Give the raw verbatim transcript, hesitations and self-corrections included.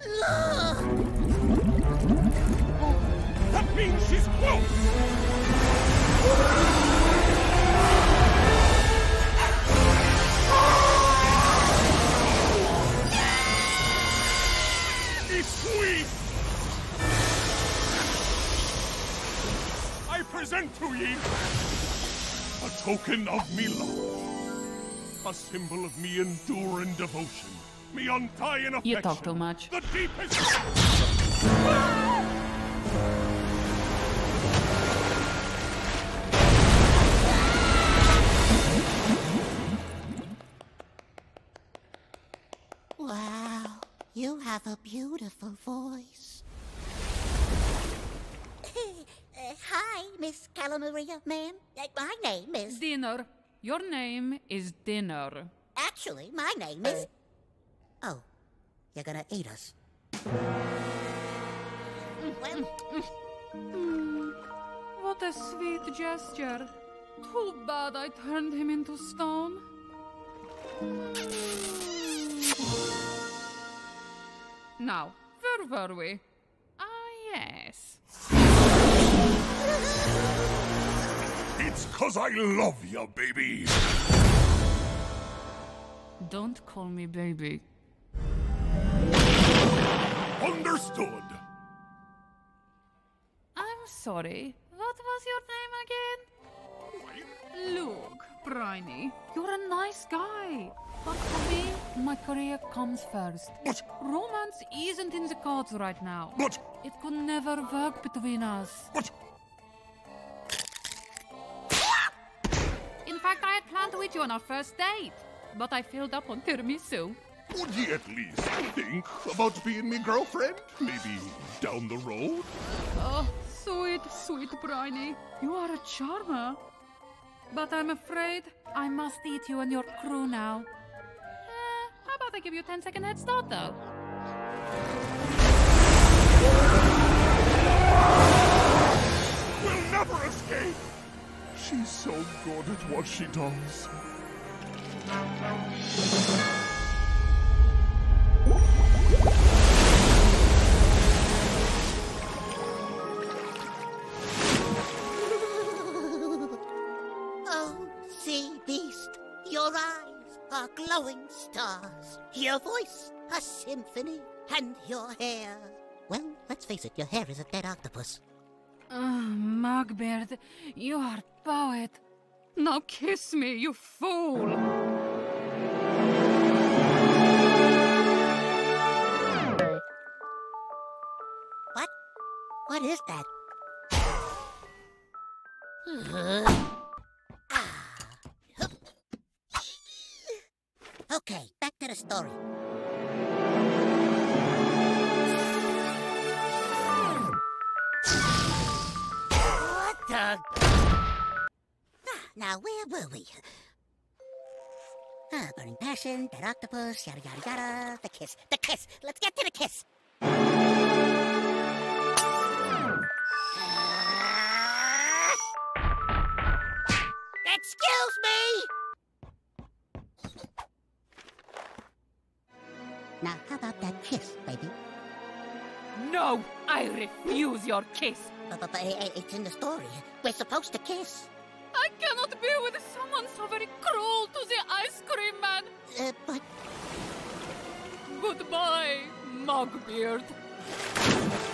That means she's close! It's sweet! I present to ye a token of me love, a symbol of me enduring devotion, me undying affection. You talk too much. The deepest. Wow, you have a beautiful voice. uh, hi, Miss Calamaria, ma'am. Uh, my name is... Dinner. Your name is Dinner. Actually, my name is... Oh, you're gonna eat us. Well... Mm, what a sweet gesture. Too bad I turned him into stone. Now, where were we? Ah, yes. It's 'cause I love you, baby. Don't call me baby. Understood. I'm sorry. What was your name again? Look, Briny, you're a nice guy. But for me, my career comes first. But... Romance isn't in the cards right now. But... It could never work between us. But... In fact, I had planned to meet you on our first date. But I filled up on tiramisu. Would ye at least think about being me girlfriend? Maybe down the road? Oh, sweet, sweet Briny. You are a charmer. But I'm afraid I must eat you and your crew now. Eh, how about I give you a ten second head start, though? We'll never escape! She's so good at what she does. Oh, sea beast, your eyes are glowing stars. Your voice, a symphony. And your hair... Well, let's face it, your hair is a dead octopus. Ah, Mugbeard, you are a poet. Now kiss me, you fool! What? What is that? Okay, back to the story. What the... Now, where were we? Ah, burning passion, dead octopus, yada yada yada. The kiss, the kiss. Let's get to the kiss. Excuse me! Now, how about that kiss, baby? No, I refuse your kiss. But, but, but it's in the story. We're supposed to kiss. I cannot be with someone so very cruel to the ice cream man. Uh, but... Goodbye, Mugbeard.